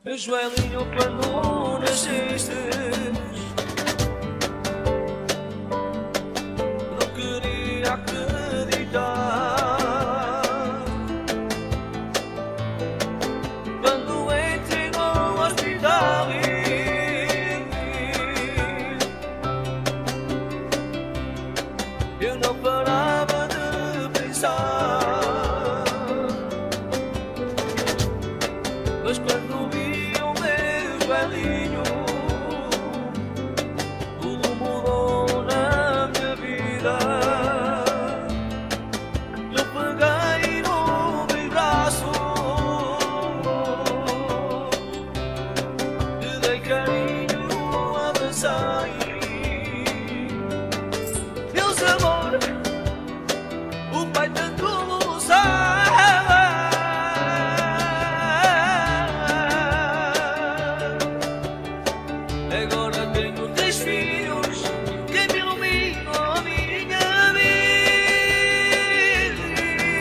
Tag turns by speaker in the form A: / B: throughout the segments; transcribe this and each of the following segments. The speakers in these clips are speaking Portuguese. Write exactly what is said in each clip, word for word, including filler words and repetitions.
A: Meu joelhinho, quando nasceste, não queria acreditar. Quando entrei no hospital, eu não parava de pensar. Mas quando vi o meu joelhinho, tudo mudou na minha vida. Eu peguei no meu braço, te dei carinho, abracei. Deus amor, o Pai tanto sabe. Agora tenho três filhos que me iluminam a minha vida.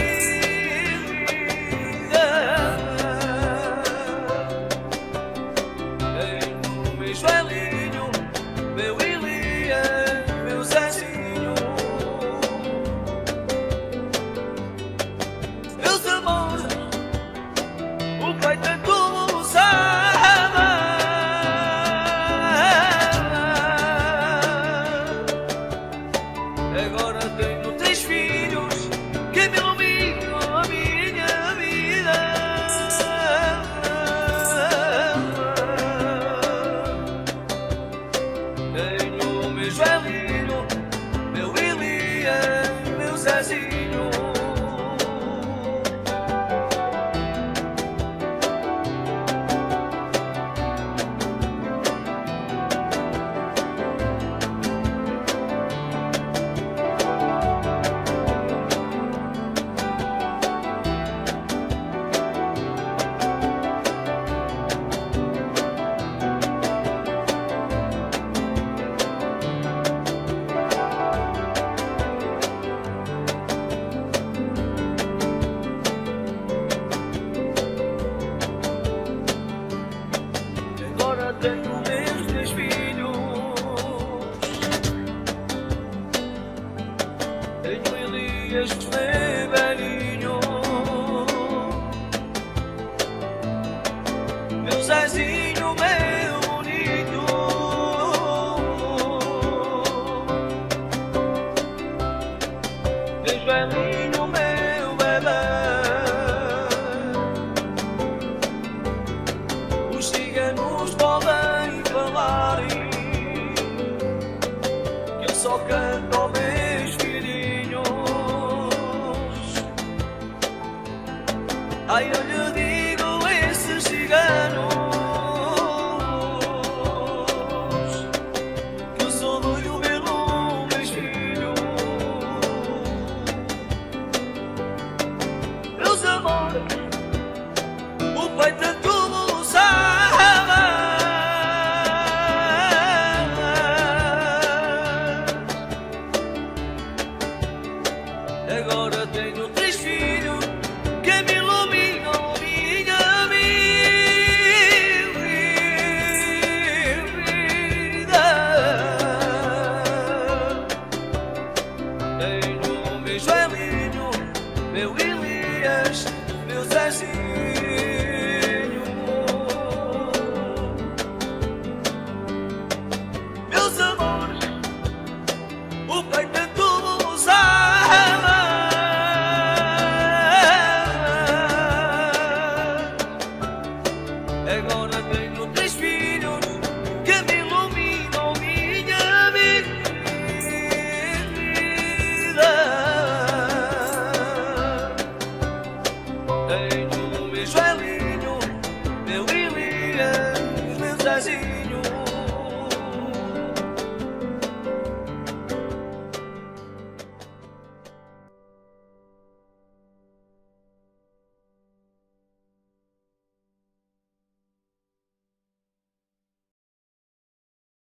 A: Tenho o meu joelhinho, meu Elias, meu Zezinho. Meus amores, o Pai tanto sabe. Agora tenho três filhos que me iluminam a minha vida. Tenho o meu joelhinho, meu Elias, meu Zezinho. Agora tenho meus três filhos. Tenho Elias, meu velhinho, meu Zezinho, meu bonito. Meu velhinho, meu bebê. Os ciganos podem falar, que eu só quero